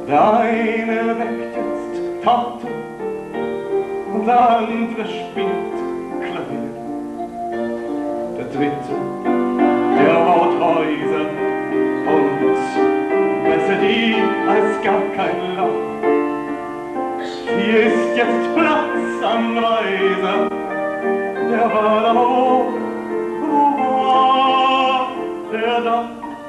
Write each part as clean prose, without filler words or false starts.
eine weckt jetzt Tante und der andere spielt Klavier. Der dritte, der baut Häuser und besser die als gar kein Loch. Hier ist jetzt Platzanweiser, der war da hoch, wo war der da?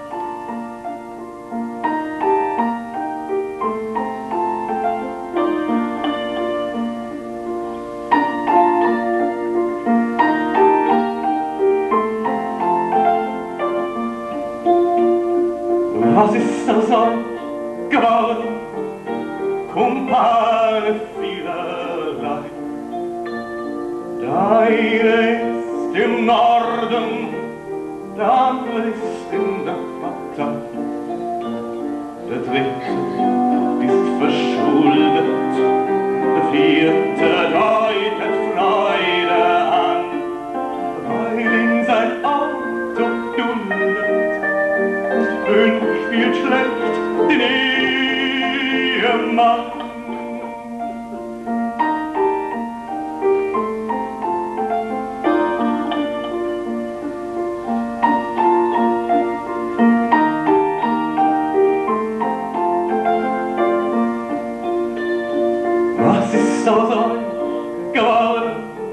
Was ist aus euch geworden, Kumpane vielerlei? Der eine ist im Norden, der andere ist in der Partei. Der dritte ist verschuldet, der vierte deutet Freude an, weil ihn sein Auto duldet. Fünf spielt schlecht den Ehemann. Was ist aus euch geworden,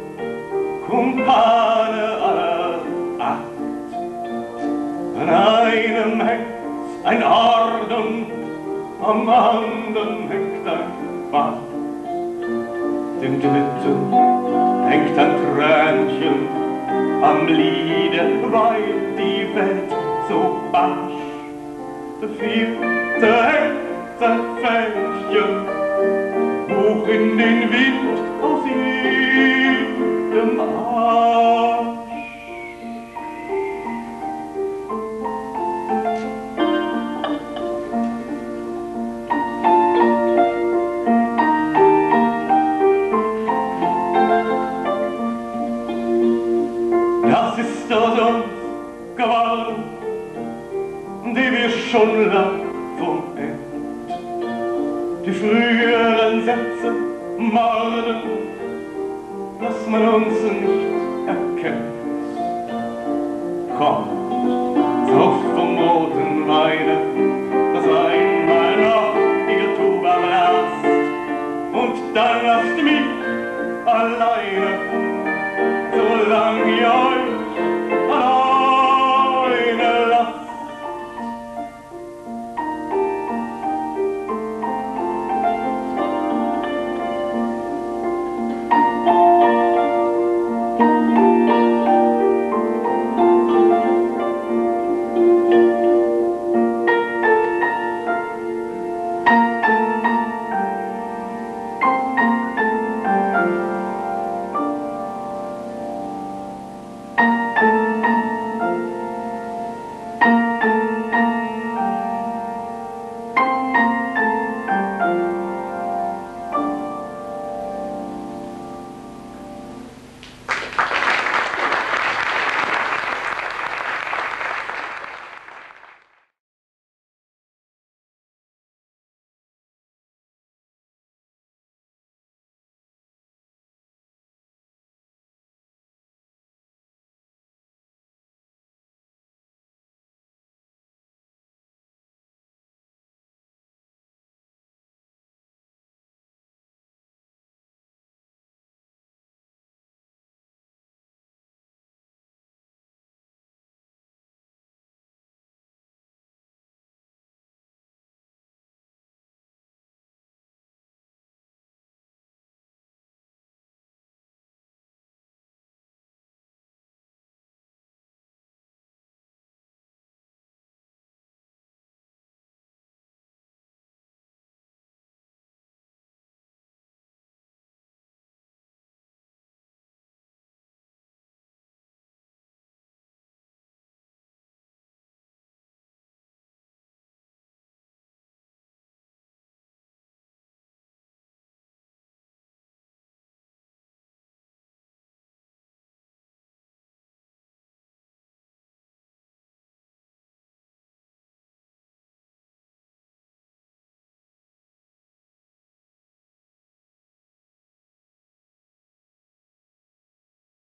Kumpane aller Art? An einem hängt ein Orden, am anderen hängt ein Bart. Dem dritten hängt ein Tränchen am Liede, weil die Welt so barsch. Der vierte hängt sein Fähnchen hoch in den Wind aus jedem Arsch. Das ist aus uns geworden, die wir schon lang vom End. Die früheren Sätze morden, dass man uns nicht erkennt. Kommt, sauft vom roten Weine,